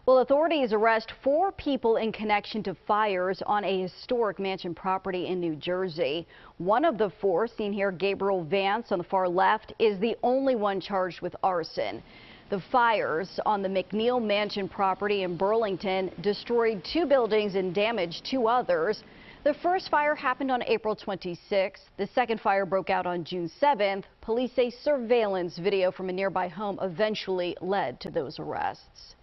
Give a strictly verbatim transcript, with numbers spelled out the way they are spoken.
Well, authorities arrest four people in connection to fires on a historic mansion property in New Jersey. One of the four, seen here, Gabriel Vance on the far left, is the only one charged with arson. The fires on the McNeal Mansion property in Burlington destroyed two buildings and damaged two others. The first fire happened on April twenty-sixth. The second fire broke out on June seventh. Police say surveillance video from a nearby home eventually led to those arrests.